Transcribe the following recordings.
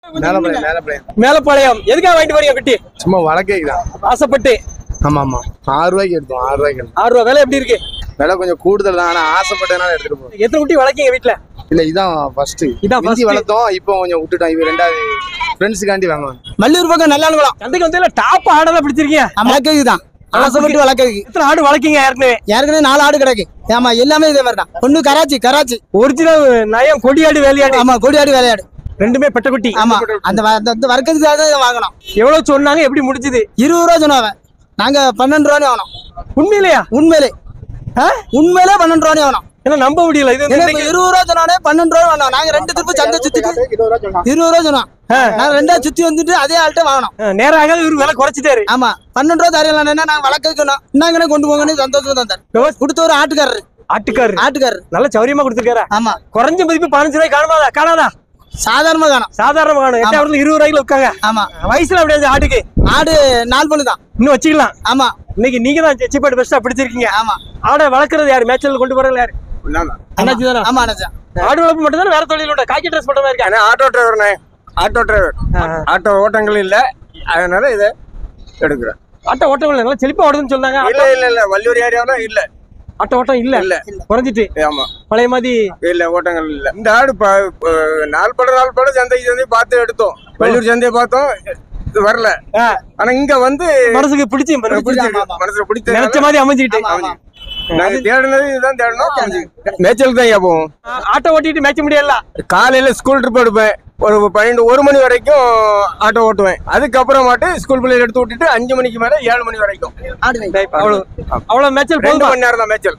மேலப்பாளையம். எதுக்காக வாங்கிட்டு போறீங்க குட்டி? சும்மா வளர்க்கைக்குதான் ஆசைப்பட்டு. ஆமா ஆமா 6 ரூபாய்க்கு எடுத்தோம். 6 ரூபாய்க்கு 6 ரூபா. விலை எப்படி இருக்கு? விலை கொஞ்சம் கூடுதல் தான். ஆனா ஆசைப்பட்டனால எடுத்துட்டு போறோம். எத்தனை குட்டி வளர்க்கீங்க வீட்டுல? இல்ல இதான் ஃபர்ஸ்ட். வளர்த்தோம். இப்போ கொஞ்சம் விட்டுட்டோம். இது ரெண்டாவது ஃப்ரெண்ட்ஸுக்காண்டி வாங்குவோம். மல்லூர் பக்கம் நல்லானுங்களா சந்தைக்கு வந்து டாப் ஆடெல்லாம் பிடிச்சிருக்கீங்க? வளர்க்கைக்குதான். ஆசைப்பட்டு வளர்க்கைக்கு. எத்தனை ஆடு வளர்க்கீங்க? ஏற்கனவே 4 ஆடு கிடக்கு. ஆமா எல்லாமே இதே மாதிரி தான். ஒண்ணு கராச்சி ஒரிஜினல் நயம் கொடியாடு வேலையாடு. ஆமா கொடியாடு வேலையாடு ரெண்டுமே பெட்ட குட்டி. ஆமா அந்த வர்க்கத்துக்காக தான் வாங்கணும். எவ்வளவு சொன்னாங்க? எப்படி முடிஞ்சது? 20 ரூபா சொன்னாங்க. நாங்க 12 ரூபான்னு வாங்கணும். உண்மையிலேயா? உண்மையிலே 12 ரூபான்னு வாங்கணும். என்ன நம்ப முடியல. இது 20 ரூபா சொன்னானே 12 ரூபா வாங்கணும். நாங்க 2 திருப்பு சந்தை சுத்திட்டு 20 ரூபா சொன்னோம். நாங்க 2 சுத்தி வந்துட்டு அதே ஆள்கிட்ட வாங்கணும். நேராக இவரு விலை குறைச்சிட்டாரு. ஆமா 12 ரூபா தரையில நாங்க வளர்க்கணும். இன்னாங்கன்னு கொண்டு போங்கன்னு சந்தோஷம் தந்தார். கொடுத்த ஒரு ஆட்டுக்காரரு நல்ல சௌரியமா கொடுத்துருக்காரு. ஆமா குறைஞ்ச மதிப்பு 15 ரூபாய் காணாதா? சாதாரணமா காணும். 8 20 ரூபாய்க்கு இருக்காங்க. ஆமா வயசுல அப்படியே ஆட்டுக்கு. ஆடு 4 பல்லு தான். இன்னும் வச்சுக்கலாம். ஆமா இன்னைக்கு நீங்க தான் சீப்பாடு பெஸ்டா பிடிச்சிருக்கீங்க. ஆமா ஆடை வளர்க்கறது யாரு? மேட்ச்ல கொண்டு போறது யாரு? அண்ணாச்சி தானே. ஆமா அண்ணாச்சி. ஆடு வளர்ப்பு மட்டும் தான். வேற தொழில் உண்டா? காக்கி ட்ரெஸ் போட்ட மாதிரி இருக்கா? Auto driver. ஆட்டோ ஓட்டங்கள் இல்ல, அதனால இதை எடுக்கிறேன். ஆட்டோ ஓட்டங்கள் நல்லா செழிப்பா ஓடுதுன்னு சொன்னாங்க. இல்ல வள்ளியூர் ஏரியாவில இல்ல. ஆட்டோ ஓட்டம் இல்ல குறைஞ்சிட்டு. ஆமா பழைய மாதிரி இல்ல ஓட்டங்கள் இல்ல. இந்த ஆடு 4 படம் சந்தைக்கு பார்த்து எடுத்தோம். வள்ளியூர் சந்தையை பார்த்தோம், வரல. ஆனா இங்க வந்து மனசுக்கு பிடிச்சி மனசுல பிடிச்ச நினைச்ச மாதிரி அமைஞ்சுக்கிட்டு. நாங்க தேடினது இதுதான் தேடணும். மேய்ச்சலுக்கு தான் போவோம். ஆட்டோ ஓட்டிட்டு மேய்ச்ச முடியல. காலையில ஸ்கூல் ட்ரிப் எடுப்பேன். ஒரு 1 மணி வரைக்கும் ஆட்டோ ஓட்டுவேன். அதுக்கப்புறம் ஸ்கூல் பிள்ளைகள் எடுத்து விட்டுட்டு 5 மணிக்கு மேல 7 மணி வரைக்கும் அவ்வளவு மேய்ச்சல். 2 மணி நேரம் தான் மேய்ச்சல்.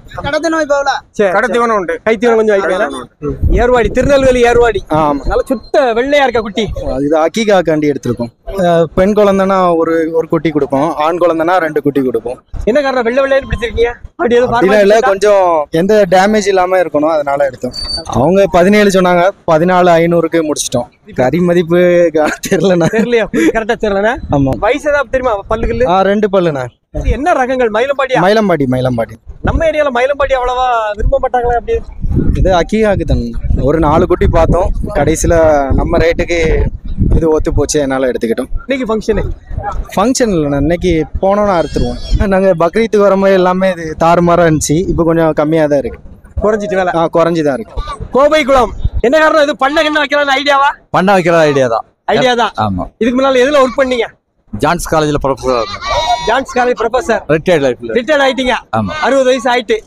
கடத்தீவனம் உண்டு. கைத்தீவனம் கொஞ்சம் வைக்கலாம். ஏர்வாடி, திருநெல்வேலி ஏர்வாடி. நல்ல சுத்த வெள்ளையா இருக்க குட்டி. இது அக்கீகாக்காண்டி எடுத்திருக்கோம். பெண் குழந்தைன்னா ஒரு குட்டி கொடுப்போம். ஆண் குழந்தைன்னா 2 குட்டி கொடுப்போம். என்ன காரணம் வெள்ளை வெள்ளைன்னு பிடிச்சிருக்கீங்க? இல்ல கொஞ்சம் எந்த டேமேஜ் இல்லாம இருக்கணும், அதனால எடுத்தோம். அவங்க 17 சொன்னாங்க. 14,500க்கு முடிச்சிட்டோம். கறி மதிப்பு தெரியலண்ணா. தெரியலையா? கரெக்டா தெரியலண்ணா. ஆமா. வயசு ஏதாவது தெரியுமா? பல்லுகள் 2 பல்லுண்ணா. என்ன ரகங்கள்? மயிலம்பாடி. நம்ம ஏரியால மயிலம்பாடி அவ்வளவா விரும்ப மாட்டாங்களா? அப்படி இது அக்கீகாக்கு தான். ஒரு 4 குட்டி பார்த்தோம். கடைசியில நம்ம ரேட்டுக்கு இது ஒத்து போச்சு, என்னால எடுத்துக்கிட்டோம். இன்னைக்கு ஃபங்க்ஷன் இல்லைண்ணா. இன்னைக்கு போனோம்னா அறுத்துருவோம். நாங்க பக்ரீத்துக்கு வரும்போது எல்லாமே இது தாறுமாறா இருந்துச்சு. இப்போ கொஞ்சம் கம்மியா தான் இருக்கு. குறைஞ்சிட்டு வேலை குறைஞ்சிதான் இருக்கு. கோவை குளம் என்ன காரணம்? இது பண்ண என்ன வைக்கிறாங்க? ஐடியாவா? பண்ண வைக்கிற ஐடியா தான். ஆமா. இதுக்கு முன்னால எதுல ஒர்க் பண்ணீங்க? ஜான்ஸ் காலேஜ்ல professor. John's college professor. Retired ஆயிட்டீங்க. 60 வயசு ஆயிட்டு.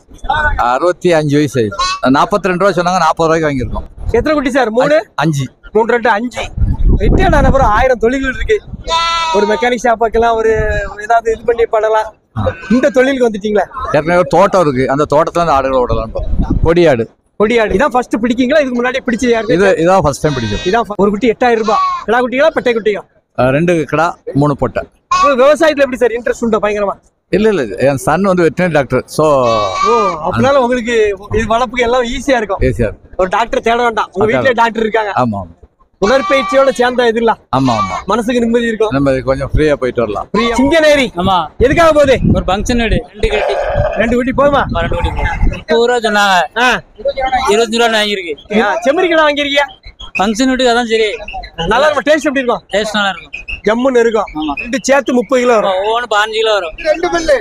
65 வயசு ஆயிடுச்சு. 42 ரூபா சொன்னாங்க. 40 ரூபாய்க்கு வாங்கியிருக்கோம். எத்தனை குட்டி சார்? 3 5 5. ரிட்டையர்ட் ஆன அப்புறம் 1000 தொழில்கள் இருக்கு. ஒரு மெக்கானிக் ஷாப் வைக்கலாம், ஒரு ஏதாவது இது பண்ணி பண்ணலாம். இந்த தொழிலுக்கு வந்துட்டீங்களா? ஏற்கனவே ஒரு தோட்டம் இருக்கு. அந்த தோட்டத்துல அந்த ஆடுகளை விடலாம். கொடியாடு இதான் ஃபர்ஸ்ட் பிடிக்கீங்களா? இதுக்கு முன்னாடி பிடிச்சது யாரு? இதான் ஃபர்ஸ்ட் டைம் பிடிக்கும். இதான் ஒரு குட்டி 8000 ரூபாய். கிடா குட்டிகளா பெட்டை குட்டியா? 2 கிடா 3 பொட்டை. விவசாயத்துல எப்படி சார் இன்ட்ரெஸ்ட் உண்டா? பயங்கரமா. இல்ல என் சன் வந்து வெட்டனரி டாக்டர். சோ அதனால உங்களுக்கு இது வளர்ப்புக்கு எல்லாம் ஈஸியா இருக்கும். ஒரு டாக்டர் தேட வேண்டாம். உங்க வீட்டுல டாக்டர் இருக்காங்க. ஆமா. உடற்பயிற்சியோட சேர்ந்த இது இல்ல. ஆமா. மனசுக்கு நிம்மதி இருக்கும். நம்ம கொஞ்சம் ஃப்ரீயா போயிட்டு வரலாம். சிங்கநேரி. ஆமா. எதுக்காக போகுது? ஒரு ஃபங்க்ஷன் வீடு. 2 குட்டி போகுமா? 2 குட்டி. 30 ரூபா சொன்னாங்க. 25 ரூபா வாங்கிருக்கு. செம்மறி கிடா வாங்கிருக்கியா? ஃபங்க்ஷன் வீட்டுக்கு அதான் சரி. நல்லா இருக்கும். டேஸ்ட் எப்படி இருக்கும்? டேஸ்ட் நல்லா இருக்கும். ஜம்முன்னு இருக்கும். 2 சேர்த்து 30 கிலோ வரும். ஒவ்வொன்று 15 கிலோ வரும். 2 பல்லு.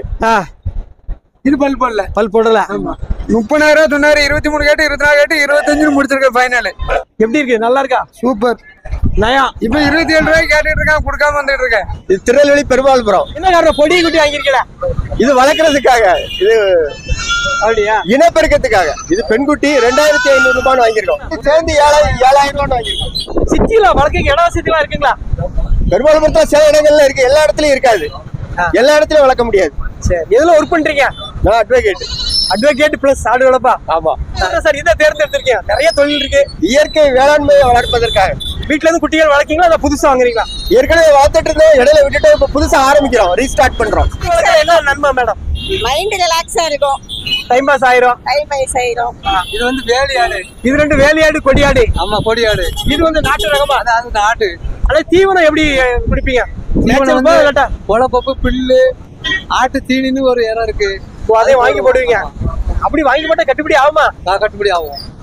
இது பல் போடல. 30,000 சொன்னாரு. 23 கேட்டு 24 கேட்டு 25 முடிச்சிருக்க ஃபைனல். எப்படி இருக்கு? நல்லா இருக்கா? சூப்பர். நயா. இப்ப 27 ரூபாய்க்கு கேட்டுட்டு இருக்கான், கொடுக்காம வந்துட்டு இருக்கேன். இது திருநெல்வேலி பெருமாள்புரம். என்ன காரணம்? பொடி குட்டி வாங்கிருக்கீங்க? இது வளர்க்கறதுக்காக. இது அப்படியா? இனப்பெருக்கத்துக்காக. இது பெண்குட்டி 2500 ரூபான்னு வாங்கியிருக்கோம். சேர்ந்து 7,000 ரூபான்னு வாங்கியிருக்கோம். சிட்டில வளர்க்க இடம் வசதிலாம் இருக்குங்களா? பெருமாள்புரத்துல சில இடங்கள்ல இருக்கு, எல்லா இடத்துலயும் இருக்காது. எல்லா இடத்துலயும் வளர்க்க முடியாது. சரி, எதுல ஒர்க் பண்றீங்க? நான் அட்வொகேட் பிளஸ் ஆடு வளர்ப்பா. ஆமா சார், இதை தேர்ந்தெடுத்திருக்கீங்க. நிறைய தொழில் இருக்கு. இயற்கை வேளாண்மையை வளர்ப்பதற்காக. வீட்டுல இருந்து குட்டிகள் வளர்க்கீங்களா? அதை புதுசா வாங்குறீங்களா? ஏற்கனவே வளர்த்துட்டு இருந்தோம், இடையில விட்டுட்டு இப்ப புதுசா ஆரம்பிக்கிறோம், ரீஸ்டார்ட் பண்றோம். என்ன நன்மை மேடம்? மைண்ட் ரிலாக்ஸா இருக்கும். டைம் பாஸ் ஆயிரும். இது வந்து வேலி ஆடு. இது 2 வேலையாடு கொடியாடு. ஆமா, கொடியாடு. இது வந்து நாட்டு ரகமா? அது நாட்டு. ஆனா தீவனம் எப்படி குடிப்பீங்க? பொலப்பப்பு, பில்லு, ஆட்டு தீனின்னு ஒரு இடம் இருக்கு. அதே வாங்கி போடுவீங்க? அப்படி வாங்கி போட்டா கட்டுப்படி ஆகுமா? கட்டுப்படி ஆகும்.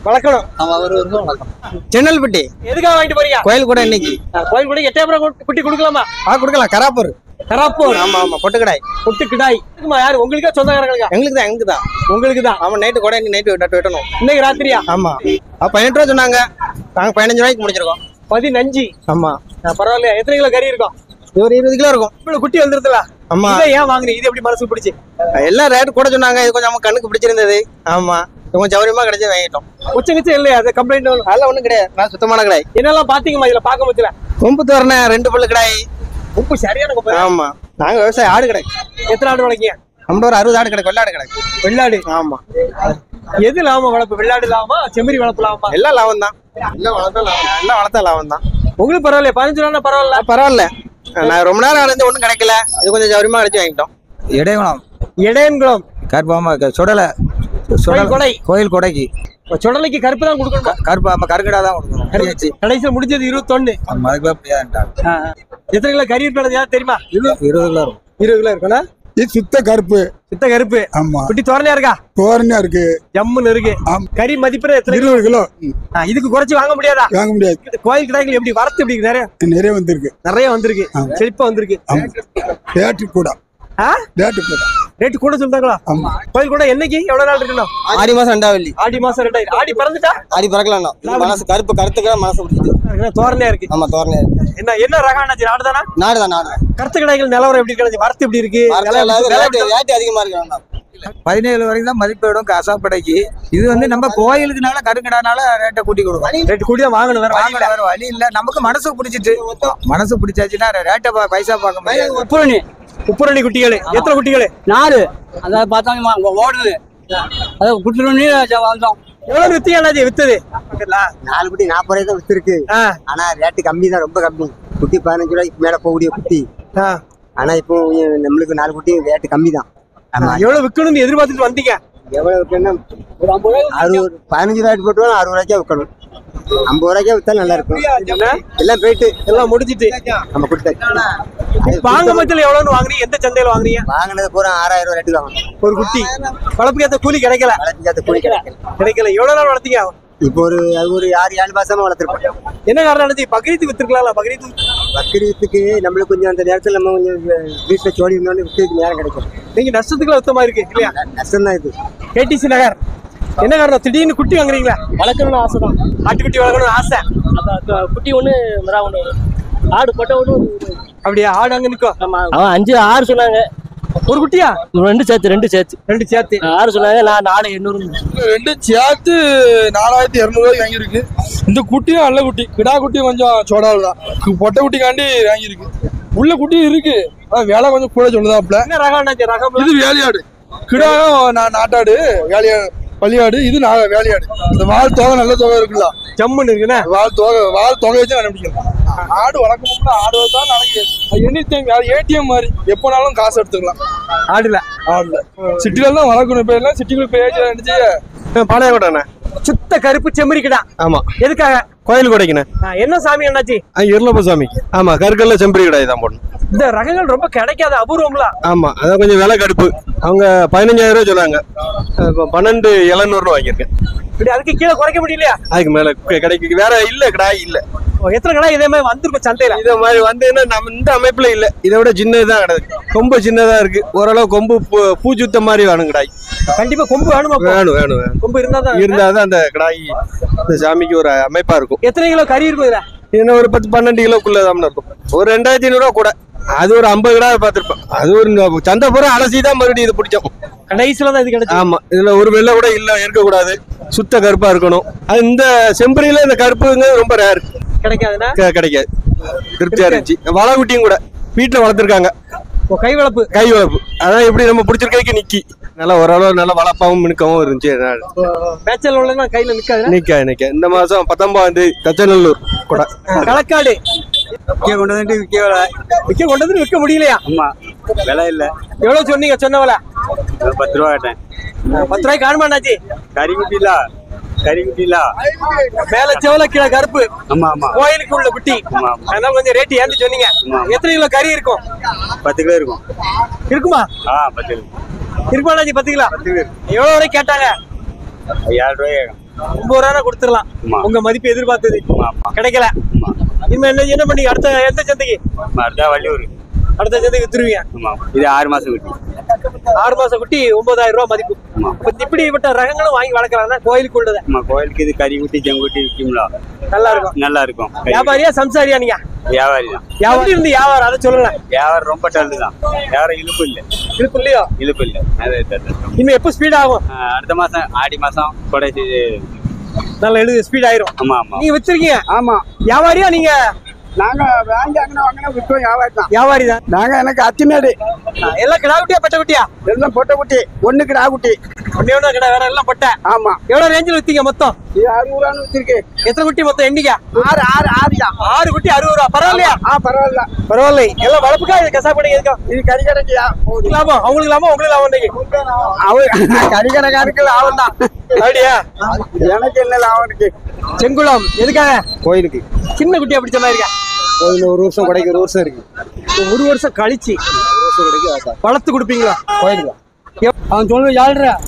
வளர்க்கணும். ஆமா ஒரு வருஷம் வளர்க்கணும். சென்னல்பட்டி எதுக்காக வாங்கிட்டு போறீங்க? கோயில் கூட இன்னைக்கு கோயில் கூட எட்டாயிரம் குட்டி கொடுக்கலாமா? கொடுக்கலாம். கராப்பூர். கராப்பூர். ஆமா ஆமா பொட்டுக்கடாய். பொட்டுக்கிடாய் யாரு உங்களுக்கா சொந்தக்காரங்களுக்கா? எங்களுக்கு தான் உங்களுக்கு தான். ஆமா நைட்டு கூட நைட்டு வெட்டணும். இன்னைக்கு ராத்திரியா? ஆமா 18 ரூபா சொன்னாங்க. நாங்க 15 ரூபாய்க்கு முடிச்சிருக்கோம். 15. ஆமா பரவாயில்லையா? எத்தனை கிலோ கறி இருக்கும்? ஒரு 20 கிலோ இருக்கும். இவ்வளவு குட்டி வந்துருதுல. ஆமா இதை ஏன் வாங்குறீங்க? இது எப்படி மனசு பிடிச்சி? எல்லாம் ரேட் கூட சொன்னாங்க. இது கொஞ்சம் நம்ம கண்ணுக்கு பிடிச்சிருந்தது. ஆமா கொஞ்சம் சௌரியமா கிடைச்சி வாங்கிட்டோம். உச்சங்கச்சே இல்லையா? அது கம்ப்ளைண்ட் அதெல்லாம் ஒண்ணும் கிடையாது. நான் சுத்தமான கடாய். என்னெல்லாம் பாத்தீங்கம்மா இதுல பார்க்க முடியல? கொம்பு தோரணை 2 பல்லு கடாய். உப்பு சரியான கொம்பு. ஆமா நாங்க விவசாயம் ஆடு கடை. எத்தனை ஆடு வளர்க்கீங்க? நம்மளோட ஒரு 60 ஆடு கடை. வெள்ளாடு கடை. வெள்ளாடு. ஆமா எது லாபம் வளர்ப்பு? வெள்ளாடு லாபமா செம்மறி வளர்ப்பு லாபமா? எல்லாம் லாபம் தான். எல்லாம் வளர்த்தா லாபம் தான். உங்களுக்கு பரவாயில்ல? 15 ரூபா பரவாயில்ல. பரவாயில்ல. நான் ரொம்ப நேரம் அடைஞ்சு ஒன்றும் கிடைக்கல. இது கொஞ்சம் சௌரியமா கிடைச்சி வாங்கிட்டோம். இடையகுளம் இடையன்குளம் கருப்பாம சுடலை கொடை. கோயில் கொடைக்கு சுடலைக்கு கருப்பு தான் கொடுக்கணுமா? கருப்பு ஆமா கருக்கடா தான் கொடுக்கணும். கடைசியில் முடிஞ்சது 21. எத்தனை கிலோ கறி இருக்கிறது தெரியுமா? 20 கிலோ இருக்கும். 20 கிலோ இருக்கும்னா இது சுத்த கருப்பு. சுத்த கருப்பு. ஆமா குட்டி தோரணையா இருக்கா? தோரணையா இருக்கு. ஜம்முன்னு இருக்கு. கறி மதிப்பு எத்தனை? 20 கிலோ. இதுக்கு குறைச்சு வாங்க முடியாதா? வாங்க முடியாது. கோயில் கடைகள் எப்படி வரத்து எப்படி நிறைய வந்திருக்கு. நிறைய வந்திருக்கு. செழிப்பா வந்திருக்கு. ரேட்டு கூட. ரேட்டு கூட சொல்றாங்களா? கோயில் கூட என்னைக்கு எவ்வளவு நாள் இருக்கணும்? ஆடி மாசம் 2 வெள்ளி. ஆடி மாசம் 2. ஆடி பறந்துட்டா? ஆடி பறக்கலாம். மனசு கருப்பு கருத்துக்கிற மனசு பிடிச்சிட்டு. தோரணையா இருக்கு. ஆமா தோரணையா இருக்கு. என்ன ரகம் ஆனாச்சு? நாடுதானா? நாடு. கருத்து கடைகள் நிலவரம் எப்படி கிடைச்சு? வரத்து எப்படி இருக்கு? ரேட்டு அதிகமா இருக்கு. 17 வரைக்கும் தான் மதிப்பிடும் கசாப்படைக்கு. இது வந்து நம்ம கோயிலுக்குனால கருங்கடானால ரேட்டை கூட்டி கொடுக்கும். ரேட்டு கூட்டி தான் வாங்கணும். வேற வழி இல்ல. நமக்கு மனசு பிடிச்சிட்டு மனசு பிடிச்சாச்சுன்னா ரேட்டை பைசா பார்க்க முடியாது. உப்புரணி குட்டிகள் எத்தனை குட்டிகள்? 4. அதாவது பார்த்தா ஓடுது. அதை குட்டுறோன்னு வந்தோம். எவ்வளவு வித்தியாச்சு? வித்தது 4 குட்டி 40 ரூபாய் தான் வித்துருக்கு. ஆனா ரேட்டு கம்மி தான். ரொம்ப கம்மி. குட்டி 15 ரூபாய்க்கு மேல போகக்கூடிய குட்டி. ஆனா இப்போ நம்மளுக்கு 4 குட்டி ரேட்டு கம்மி தான். எவ்வளவு விற்கணும்னு எதிர்பார்த்துட்டு வந்தீங்க? எவ்வளவு விற்கணும்? 15 ரூபாய்க்கு போட்டு 60 ரூபாய்க்கா விற்கணும். 50 ரூபாய்க்கா வித்தா நல்லா இருக்கும். எல்லாம் போயிட்டு எல்லாம் முடிஞ்சிட்டு நம்ம கொடுத்தாச்சு. வாங்க மத்தியில் எவ்வளவுன்னு வாங்குறீங்க? எந்த சந்தையில வாங்குறீங்க? வாங்கினது பூரா 6000 ரூபாய் ரேட்டுக்கு வாங்கணும். ஒரு குட்டி வளர்ப்புக்கு ஏற்ற கூலி கிடைக்கல. கிடைக்கல. எவ்வளவு நாள் வளர்த்தீங்க? இப்போ ஒரு 6-7 மாசமா வளர்த்துருக்கோம். என்ன காரணம் நினைச்சு? பக்ரீத்துக்கு வித்துருக்கலாம். பக்ரீத்துக்கு நம்மளுக்கு கொஞ்சம் அந்த நேரத்தில் நம்ம கொஞ்சம் வீட்டில் சோடி இருந்தோன்னு விற்கிறதுக்கு நேரம் கிடைக்கும். நீங்க நஷ்டத்துக்குள்ள சுத்தமா இருக்கு இல்லையா? நஷ்டம் தான் இது. கேடிசி நகர். என்ன காரணம்? திடீர்னு குட்டி வாங்குறீங்களா? வளர்க்கணும்னு ஆசை தான். ஆட்டுக்குட்டி வளர்க்கணும்னு ஆசை. குட்டி ஒன்று மிரா ஒன்று ஆடு பட்ட ஒன்று. அப்படியா? ஆடு அங்க நிற்கும். அவன் 5-6 சொன்னாங்க. ஒரு குட்டியா? 2 சேர்த்து 6 சொன்னாங்க. நான் 4,800. 2 சேர்த்து 4200 ரூபாய்க்கு வாங்கியிருக்கு. இந்த குட்டியும் நல்ல குட்டி. கிடா குட்டி கொஞ்சம் சோடால் தான். பொட்டை குட்டிக்காண்டி வாங்கியிருக்கு. உள்ள குட்டி இருக்கு. வேலை கொஞ்சம் கூட சொல்லுதாப்ல. என்ன ரகம்? இது வேலையாடு. கிடாயும் நாட்டாடு. வேலையாடு பள்ளியாடு. இது வேலையாடு. இந்த வால் தொகை நல்ல தொகை இருக்குல்ல. ஜம்முன்னு இருக்குண்ணே. வால் தொகை வச்சு கண்டுபிடிக்கலாம். ஆடு வளர்க்கணும்னா ஆடு தான் நாளைக்கு எனிடைம் ஏடிஎம் மாதிரி எப்போனாலும் காசு எடுத்துக்கலாம். ஆடுல சிட்டில தான் வளர்க்கணும். இப்ப எல்லாம் சிட்டிக்குள்ள போய் பாளையங்கோட்டை சுத்த கருப்பு செம்மறி கிடா. ஆமா எதுக்காக? கோயில் கொடைக்குண்ணே. என்ன சாமி என்னாச்சு? இருளப்ப சாமிக்கு. ஆமா கருக்கல்ல செம்பரி கிடாய் தான் போடணும். இந்த ரகங்கள் ரொம்ப கிடைக்காத அபூர்வம்ல. ஆமா அதான் கொஞ்சம் விலை கடுப்பு. அவங்க 15000 ரூபாய் சொன்னாங்க. 12,700 வாங்கியிருக்கேன். இப்படி அதுக்கு கீழே குறைக்க முடியலையா? அதுக்கு மேல கிடைக்கு வேற இல்ல. கிடாய் இல்ல. எத்தனை கடை இதே மாதிரி வந்திருக்கும் சந்தையில? இதே மாதிரி வந்து நம்ம இந்த அமைப்புல இல்ல. இதை விட சின்னதுதான் கிடக்கு. கொம்பு சின்னதா இருக்கு. ஓரளவு கொம்பு பூச்சுத்த மாதிரி வேணும் கிடாய். கண்டிப்பா கொம்பு வேணுமா? வேணும். கொம்பு இருந்தாதான் அந்த கிடாய் இந்த சாமிக்கு ஒரு அமைப்பா இருக்கும். எத்தனை கிலோ கறி இருக்கும் இதுல? இன்னும் ஒரு 10-12 கிலோக்குள்ளதான் இருக்கும். ஒரு 2500 ரூபா கூட. அது ஒரு 50 கிடா பார்த்திருப்பேன். அது ஒரு சந்தை பூரா அலசிதான் மறுபடியும் இது பிடிச்சோம். கடைசியில தான் இது கிடைக்கும். ஆமா இதுல ஒரு வெள்ளை கூட இல்ல இருக்கக்கூடாது. சுத்த கருப்பா இருக்கணும். அது இந்த செம்பரியில இந்த கருப்புங்க ரொம்ப ரேர். கிடைக்காதுன்னா கிடைக்காது. திருப்தியா இருந்துச்சு. வளகுட்டியும் கூட வீட்டுல வளர்த்துருக்காங்க. கை வளர்ப்பு. அதான் எப்படி நம்ம பிடிச்சிருக்கைக்கு நிக்கி நல்லா ஓரளவு நல்லா வளர்ப்பாவும் மினுக்கவும் இருந்துச்சு. மேச்சல் உள்ள கையில நிக்க இந்த மாசம் 19ஆம் தேதி தச்சநல்லூர் கூட களக்காடு கொண்டு வந்து விற்க முடியலையா? ஆமா விலை இல்ல. எவ்வளவு சொன்னீங்க? சொன்ன விலை 10 ரூபா கேட்டேன். 10 ரூபாய்க்கு காணுமாண்டாச்சு. கறிக்குட்டில மேல செவல கீழே கருப்பு. ஆமா கோயிலுக்கு உள்ள குட்டி. அதனால கொஞ்சம் ரேட்டு ஏன்னு சொன்னீங்க. எத்தனை கிலோ கறி இருக்கும்? 10 கிலோ இருக்கும். இருக்குமா? 10 கிலோ இருக்குமாண்டாச்சு. 10 கிலோ எவ்வளவு வரை கேட்டாங்க? 5000 ரூபாய். 9 ரூபா கொடுத்துடலாம். உங்க மதிப்பு எதிர்பார்த்தது கிடைக்கல. இனிமே என்ன பண்ணீங்க? அடுத்த எந்த சந்தைக்கு? அடுத்த வள்ளியூர். அடுத்த சந்தைக்கு வித்துருவீங்க. இது 6 மாசம் குட்டி. 6 மாசம் குட்டி 9000 ரூபாய் மதிப்பு. இப்படிப்பட்ட ரகங்களும் வாங்கி வளர்க்கலாம் கோயிலுக்கு உள்ளது. கோயிலுக்கு இது கறி குட்டி செங்குட்டி விற்கும்ல, நல்லா இருக்கும். நல்லா இருக்கும். வியாபாரியா சம்சாரியா நீங்க? வியாபாரி தான். வியாபாரி இருந்து வியாபாரம் அதை சொல்லுங்க. வியாபாரம் ரொம்ப டல்லு தான். வியாபாரம் இழுப்பு இல்லை. இழுப்பு இல்லையோ? இழுப்பு இல்லை. இனிமே எப்போ ஸ்பீட் ஆகும்? அடுத்த மாசம் ஆடி மாசம் கொடை நல்லா ஸ்பீட் ஆயிரும். ஆமா ஆமா. நீங்க வித்துருக்கீங்க? ஆமா. வியாபாரியா நீங்க? நாங்க வாங்கி வாங்கினா விற்கிறோம். வியாபாரி தான். வியாபாரி தான். நாங்க எனக்கு அத்திமேடு எல்லாம் கிடா குட்டியா பெட்ட குட்டியா? எல்லாம் பொட்டை குட்டி. 1 கிடா குட்டி. ஒண்ணு கிடா, வேற எல்லாம் பொட்டை. ஆமா. எவ்வளவு ரேஞ்சில் வித்தீங்க மொத்தம்? இது 60 ரூபான்னு வித்திருக்கு. எத்தனை குட்டி மொத்தம் எண்ணிக்கா? 6 குட்டி 60 ரூபா. பரவாயில்லையா? பரவாயில்ல. பரவாயில்லை. எல்லாம் வளர்ப்புக்கா இது கசாப்படை எதுக்கா? இது கறி கடைக்கியா? லாபம் அவங்களுக்கு லாபம், உங்களுக்கு லாபம் இன்னைக்கு. கறி கடைக்காருக்கு லாபம் தான். அப்படியா? எனக்கு என்ன லாபம் இருக்கு? செங்குளம் எதுக்காக? கோயிலுக்கு. சின்ன குட்டியா பிடிச்ச மாதிரி இருக்கா? கோயில் 1 வருஷம் கிடைக்கும். 1 வருஷம் இருக்கு. 1 வருஷம் கழிச்சு 1 வருஷம் கிடைக்கும். வளர்த்து கொடுப்பீங்களா? கோயிலுக்கு. அவன் சொல்றது 7 ரூபா.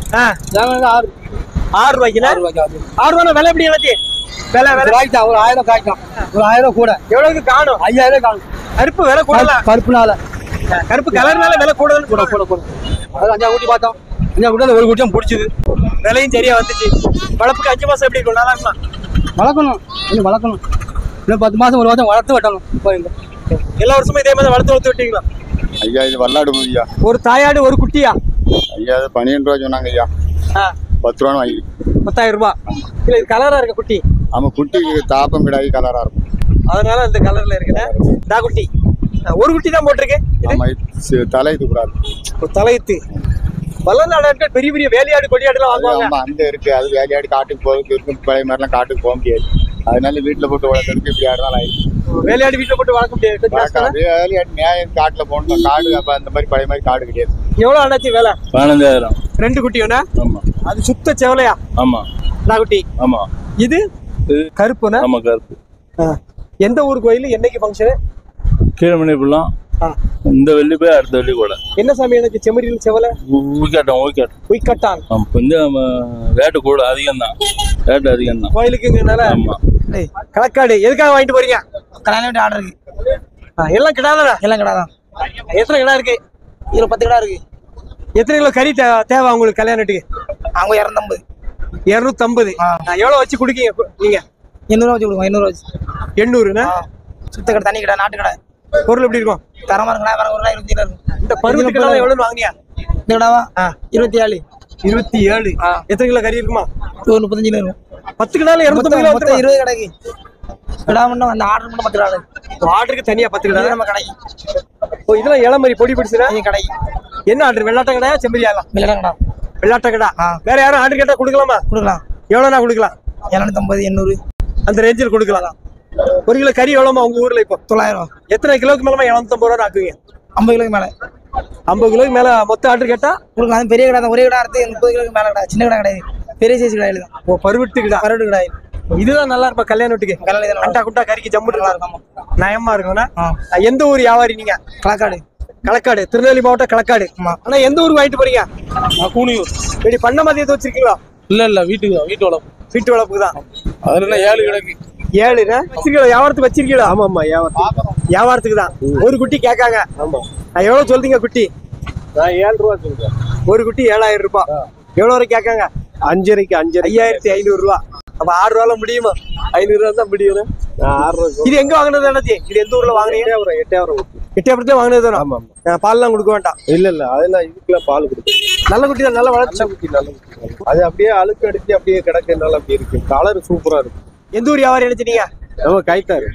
6 ரூபாய்க்கு. 6 ரூபா விலை எப்படி எனக்கு? விலை காய்ச்சா ஒரு 1000 காய்க்கும். ஒரு 1000 கூட. எவ்வளவுக்கு காணும்? 5000 காணும். கருப்பு விலை கூட. கருப்புனால கருப்பு கலர்னால விலை கூடன்னு கூட. அது 5 குட்டி பார்த்தோம். 5 குட்டி ஒரு குட்டியும் பிடிச்சது. விலையும் சரியா வந்துச்சு. வளர்ப்புக்கு 5 மாசம் எப்படி இருக்கும்? நல்லா இருக்குமா? வளர்க்கணும். இன்னும் வளர்க்கணும். இன்னும் 10 மாசம் 1 மாசம் வளர்த்து வெட்டணும். எல்லா வருஷமும் இதே மாதிரி வளர்த்து விட்டீங்களா? ஐயா இது வல்லாடு ஐயா. ஒரு தாயாடு ஒரு குட்டியா? ஐயா அது 12 ரூபா சொன்னாங்க ஐயா. 10 ரூபான்னு வாங்கி. 10,000 ரூபாய். இல்ல இது கலரா இருக்க குட்டி. ஆமா குட்டி தாப்பம் கிடாயி கலரா இருக்கும். அதனால அந்த கலர்ல இருக்குதா? டா குட்டி. ஒரு குட்டி தான் போட்டிருக்கு. ஆமா தலை தூக்குறாரு. ஒரு தலையத்து. வல்லநாடு பெரிய பெரிய வேலையாடு கொடியாடுலாம் வாங்குவாங்க. ஆமா அந்த இருக்கு. அது வேலையாடு காட்டுக்கு போறதுக்கு இருக்கும். பழைய மாதிரிலாம் காட்டுக்கு போக முடியாது. அதனால வீட்டுல போட்டு வளர்க்கறதுக்கு இப்படி ஆடுதான் ஆயிடுச்சு. வேலையாடு வீட்டுல போட்டு வளர்க்க முடியாது. வேலையாடு நியாயம் காட்டுல போகணும். காடு அப்ப அந்த மாதிரி பழைய மாதிரி காடு கிடையாது. எவ்வளவு ஆனாச்சு வேலை? 15000. 2 குட்டி வேணா? ஆமா. அது சுத்த செவலையா? ஆமா. நான் குட்டி. ஆமா. இது கருப்புனா? ஆமா கருப்பு. எந்த ஊர் கோயில்? என்னைக்கு ஃபங்க்ஷன்? கீழமணிப்புலாம். இந்த வெள்ளி போய் அடுத்த வெள்ளி கூட. என்ன சாமி எனக்கு செம்மறியில் செவலை? உய்கட்டான். கொஞ்சம் ரேட்டு கூட அதிகம் தான். ரேட்டு அதிகம் தான் கோயிலுக்குங்கனால. ஆமா. களக்காடு எதுக்காக வாங்கிட்டு போறீங்க? கல்யாணம் ஆர்டர் இருக்கு. எல்லாம் கிடாதானா? எல்லாம் கிடாதான். எத்தனை கிடா இருக்கு? இதுல 10 கிடா இருக்கு. எத்தனை கிலோ கறி தேவை உங்களுக்கு கல்யாணத்துக்கு? அவங்க 250. 250. எவ்வளவு வச்சு குடுக்கீங்க நீங்க? 800 வச்சு கொடுங்க. 800 வச்சு. 800னா சுத்த கடை, தண்ணி கடை, நாட்டு கடை. பொருள் எப்படி இருக்கும்? தரமா இருக்குண்ணா. வேற ஒரு 27 இருக்கு. இந்த பருவத்து கடை எவ்வளவு வாங்கினியா? இந்த கடாவா 27. 27. எத்தனை கிலோ கறி இருக்குமா? 35 கிலோ இருக்கும். 10 கிலோ 250 கிலோ. 20 கடைக்கு கடா மட்டும் அந்த ஆர்டர் மட்டும் 10 கிலோ. ஆர்டருக்கு தனியா 10 கிலோ நம்ம கடைக்கு. ஓ இதெல்லாம் இளமரி பொடி பிடிச்சுனா கடைக்கு. என்ன ஆர்டர்? வெள்ளாட்ட கடையா செம்பரியாலா? வெள்ளாட்ட கடை. வெள்ளாட்ட கடை. வேற யாரும் ஆர்டர் கேட்டா கொடுக்கலாமா? கொடுக்கலாம். எவ்வளவுனா கொடுக்கலாம்? 750 800 அந்த ரேஞ்சில் கொடுக்கலாம். 1 கிலோ கறி எவ்வளோமா உங்க ஊர்ல இப்போ? 900. எத்தனை கிலோக்கு மேலமா 750 ரூபா ஆக்குவீங்க? 50 கிலோக்கு மேல. 50 கிலோக்கு மேல மொத்த ஆர்டர் கேட்டா கொடுக்கலாம். பெரிய கடை ஒரே கடை அறுத்து 30 கிலோக்கு மேல கடை. சின்ன கடை கிடையாது. பெரிய சைஸ் கடையில தான். ஓ பருவட்டு கடை. பருவட்டு கடை. இதுதான் நல்லா இருக்கும் கல்யாணத்துக்கு. அண்டா குண்டா கறிக்கு ஜம்முட்டு நல்லா இருக்கும். நயமா இருக்கும்னா. எந்த ஊர் வியாபாரி நீங்க? களக்காடு. களக்காடு திருநெல்வேலி மாவட்டம் களக்காடு. ஆனா எந்த ஊருக்கு வாங்கிட்டு போறீங்க? கூனியூர். இப்படி பண்ண மதியத்தை வச்சிருக்கீங்களா? இல்ல வீட்டுக்கு தான். வீட்டு வளர்ப்பு. வீட்டு வளர்ப்புக்கு தான். அதுல 7 கிடக்கு. 7 வச்சிருக்கீங்களா? வியாபாரத்துக்கு வச்சிருக்கீங்களா? ஆமா ஆமா வியாபாரத்துக்கு தான். ஒரு குட்டி கேட்காங்க. ஆமா. எவ்வளவு சொல்றீங்க குட்டி? நான் 7 ரூபா சொல்றேன். ஒரு குட்டி 7000 ரூபாய். எவ்வளவு வரை கேட்காங்க? 5500 ரூபா. அப்ப 6 ரூபால முடியுமா? 500 ரூபா தான் முடியும். 6 ரூபா. இது எங்க வாங்கினது அண்ணாச்சி? இது எந்த ஊர்ல வாங்குறீங்க? 8,000 வாங்கினது தானே? ஆமா ஆமா. பால்லாம் கொடுக்க வேண்டாம். இல்ல அதெல்லாம் இதுக்குள்ள பால் கொடுக்கும். நல்ல குட்டி தான். நல்ல வளர்ச்சி குட்டி. நல்ல குட்டி. அது அப்படியே அழுக்கு அடிச்சு அப்படியே கிடக்குனால அப்படி இருக்கு. கலர் சூப்பரா இருக்கு. எந்த ஊர் வியாபாரி நினைச்சீங்க? நம்ம கைத்தாரு.